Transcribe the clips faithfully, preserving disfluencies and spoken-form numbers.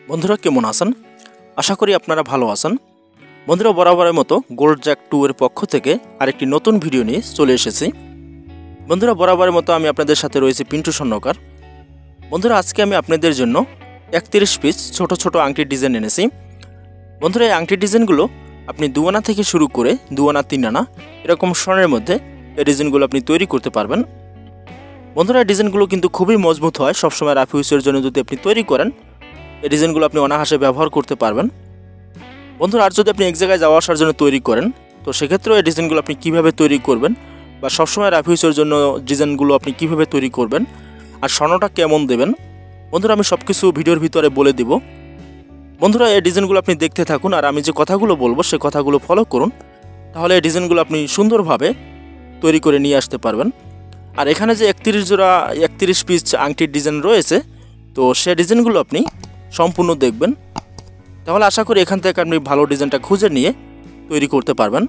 বন্ধুরা কেমন আছেন? আশা করি আপনারা ভালো আছেন। বন্ধুরা বরাবরের মতো গোল্ড জ্যাক টু এর পক্ষ থেকে আরেকটি নতুন ভিডিও নিয়ে চলে এসেছি। বন্ধুরা বরাবরের মতো আমি আপনাদের সাথে রয়েছি পিন্টু স্বর্ণকার। বন্ধুরা আজকে আমি আপনাদের জন্য একত্রিশ পিস ছোট ছোট আংটির ডিজাইন এনেছি। বন্ধুরা এই আংটির ডিজাইনগুলো আপনি দু আনা থেকে শুরু করে দু আনা তিন আনা এরকম স্বর্ণের মধ্যে এই ডিজাইনগুলো আপনি তৈরি করতে পারবেন। বন্ধুরা এই ডিজাইনগুলো কিন্তু খুবই মজবুত হয়। সবসময় রাফ ইউজের জন্য যদি আপনি তৈরি করেন এই ডিজাইনগুলো আপনি অনায়াসে ব্যবহার করতে পারবেন। বন্ধুরা আর যদি আপনি এক জায়গায় যাওয়া আসার জন্য তৈরি করেন তো সেক্ষেত্রেও এই ডিজাইনগুলো আপনি কীভাবে তৈরি করবেন বা সবসময় রাফ ইউজের জন্য ডিজাইনগুলো আপনি কীভাবে তৈরি করবেন আর স্বর্ণটা কেমন দেবেন, বন্ধুরা আমি সব কিছু ভিডিওর ভিতরে বলে দিব। বন্ধুরা এই ডিজাইনগুলো আপনি দেখতে থাকুন আর আমি যে কথাগুলো বলবো সে কথাগুলো ফলো করুন, তাহলে এই ডিজাইনগুলো আপনি সুন্দরভাবে তৈরি করে নিয়ে আসতে পারবেন। আর এখানে যে একত্রিশ জোড়া একত্রিশ পিস আংটির ডিজাইন রয়েছে তো সে ডিজাইনগুলো আপনি সম্পূর্ণ দেখবেন, তাহলে আশা করি এখান থেকে আপনি ভালো ডিজাইনটা খুঁজে নিয়ে তৈরি করতে পারবেন।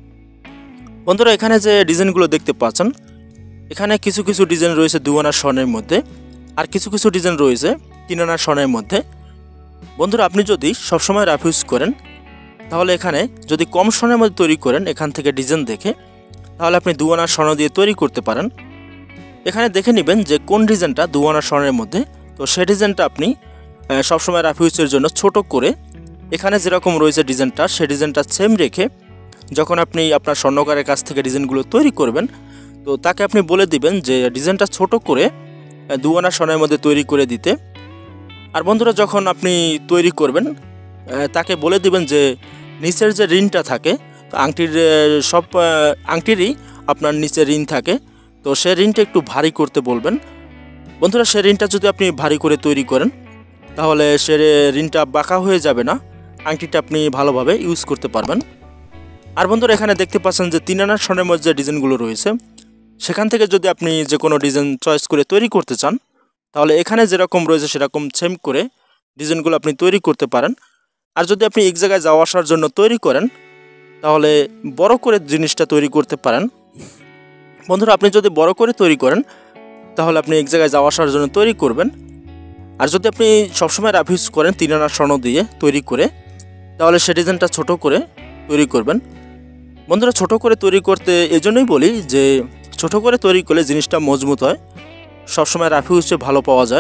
বন্ধুরা এখানে যে ডিজাইনগুলো দেখতে পাচ্ছেন এখানে কিছু কিছু ডিজাইন রয়েছে দু আনার স্বর্ণের মধ্যে আর কিছু কিছু ডিজাইন রয়েছে তিন আনার স্বর্ণের মধ্যে। বন্ধুরা আপনি যদি সবসময় রাফ ইউজ করেন তাহলে এখানে যদি কম স্বর্ণের মধ্যে তৈরি করেন এখান থেকে ডিজাইন দেখে, তাহলে আপনি দু আনার স্বর্ণ দিয়ে তৈরি করতে পারেন। এখানে দেখে নেবেন যে কোন ডিজাইনটা দু আনার স্বর্ণের মধ্যে, তো সেই ডিজাইনটা আপনি সবসময় রাফ ইউজের জন্য ছোট করে এখানে যেরকম রয়েছে ডিজাইনটা সেই ডিজাইনটা সেম রেখে যখন আপনি আপনার স্বর্ণকারের কাছ থেকে ডিজাইনগুলো তৈরি করবেন তো তাকে আপনি বলে দিবেন যে ডিজাইনটা ছোট করে দু আনা স্বর্ণের মধ্যে তৈরি করে দিতে। আর বন্ধুরা যখন আপনি তৈরি করবেন তাকে বলে দিবেন যে নিচের যে রিনটা থাকে তো আংটির সব আংটিরই আপনার নিচে রিন থাকে, তো সে রিনটা একটু ভারী করতে বলবেন। বন্ধুরা সে রিনটা যদি আপনি ভারী করে তৈরি করেন তাহলে সে রিনটা বাঁকা হয়ে যাবে না, আংটিটা আপনি ভালোভাবে ইউজ করতে পারবেন। আর বন্ধুরা এখানে দেখতে পাচ্ছেন যে তিন আনার স্বর্ণের মধ্যে যে ডিজাইনগুলো রয়েছে সেখান থেকে যদি আপনি যে কোনো ডিজাইন চয়েস করে তৈরি করতে চান তাহলে এখানে যেরকম রয়েছে সেরকম সেম করে ডিজাইনগুলো আপনি তৈরি করতে পারেন। আর যদি আপনি এক জায়গায় যাওয়া আসার জন্য তৈরি করেন তাহলে বড় করে জিনিসটা তৈরি করতে পারেন। বন্ধুরা আপনি যদি বড় করে তৈরি করেন তাহলে আপনি এক জায়গায় যাওয়া আসার জন্য তৈরি করবেন। আর যদি আপনি সবসময় রাফ ইউজ করেন তিন আনার স্বর্ণ দিয়ে তৈরি করে তাহলে সে ডিজাইনটা ছোটো করে তৈরি করবেন। বন্ধুরা ছোট করে তৈরি করতে এজন্যই বলি যে ছোট করে তৈরি করলে জিনিসটা মজবুত হয়, সবসময় রাফ ইউজে ভালো পাওয়া যায়।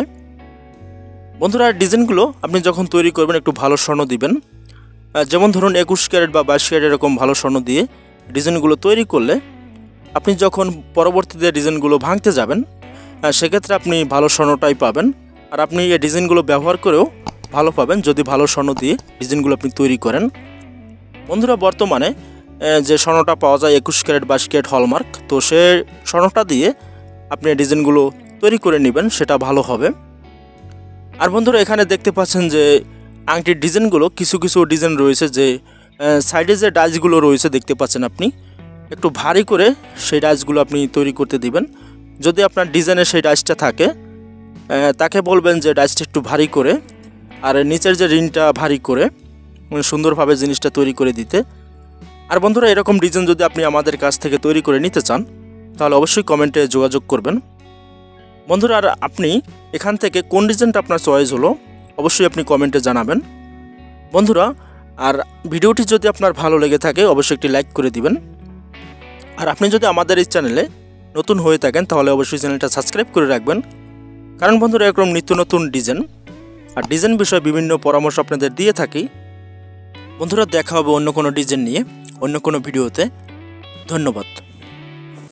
বন্ধুরা ডিজাইনগুলো আপনি যখন তৈরি করবেন একটু ভালো স্বর্ণ দিবেন, যেমন ধরুন একুশ ক্যারেট বা বাইশ ক্যারেট এরকম ভালো স্বর্ণ দিয়ে ডিজাইনগুলো তৈরি করলে আপনি যখন পরবর্তীতে ডিজাইনগুলো ভাঙতে যাবেন সেক্ষেত্রে আপনি ভালো স্বর্ণটাই পাবেন। আর আপনি এই ডিজাইনগুলো ব্যবহার করেও ভালো পাবেন যদি ভালো স্বর্ণ দিয়ে ডিজাইনগুলো আপনি তৈরি করেন। বন্ধুরা বর্তমানে যে স্বর্ণটা পাওয়া যায় একুশ ক্যারেট বাইশ ক্যারেট হলমার্ক, তো সে স্বর্ণটা দিয়ে আপনি ডিজাইনগুলো তৈরি করে নেবেন, সেটা ভালো হবে। আর বন্ধুরা এখানে দেখতে পাচ্ছেন যে আংটির ডিজাইনগুলো কিছু কিছু ডিজাইন রয়েছে যে সাইডে যে ডাইসগুলো রয়েছে দেখতে পাচ্ছেন আপনি একটু ভারী করে সেই ডাইসগুলো আপনি তৈরি করতে দিবেন। যদি আপনার ডিজাইনের সেই ডাইসটা থাকে তাকে বলবেন যে ডাইসটা একটু ভারী করে আর নিচের যে রিনটা ভারী করে সুন্দরভাবে জিনিসটা তৈরি করে দিতে। আর বন্ধুরা এরকম ডিজাইন যদি আপনি আমাদের কাছ থেকে তৈরি করে নিতে চান তাহলে অবশ্যই কমেন্টে যোগাযোগ করবেন। বন্ধুরা আর আপনি এখান থেকে কোন ডিজাইনটা আপনার চয়েস হলো অবশ্যই আপনি কমেন্টে জানাবেন। বন্ধুরা আর ভিডিওটি যদি আপনার ভালো লেগে থাকে অবশ্যই একটি লাইক করে দিবেন। আর আপনি যদি আমাদের এই চ্যানেলে নতুন হয়ে থাকেন তাহলে অবশ্যই চ্যানেলটা সাবস্ক্রাইব করে রাখবেন, কারণ বন্ধুরা এরকম নিত্য নতুন ডিজাইন আর ডিজাইন বিষয়ে বিভিন্ন পরামর্শ আপনাদের দিয়ে থাকি। বন্ধুরা দেখা হবে অন্য কোনো ডিজাইন নিয়ে অন্য কোনো ভিডিওতে। ধন্যবাদ।